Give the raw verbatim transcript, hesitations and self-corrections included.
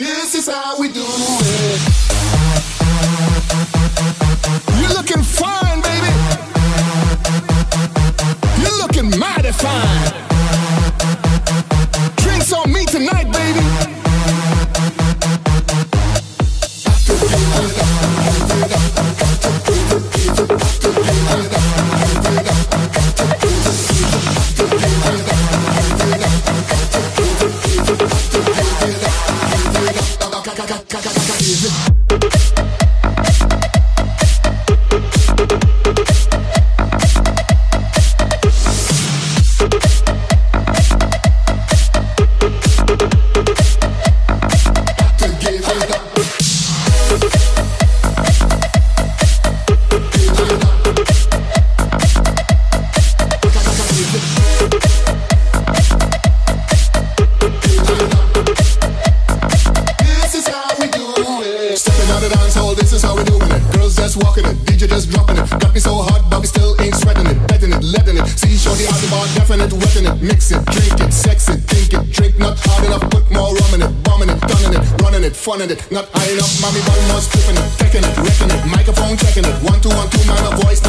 This is how we do it. You're looking fine, baby. You're looking mighty fine. Drinks on me tonight, baby. Walking it, D J just dropping it. Got me so hot, but we still ain't sweating it. Betting it, letting it. See shorty out the bar, definite, wetting it. Mix it, drink it, sex it, think it. Drink not hard enough, put more rum in it. Bombing it, gunning it, running it, funning it. Not high enough, mommy, one more stripping it. Taking it, wrecking it, microphone checking it. One, two, one, two, man, my voice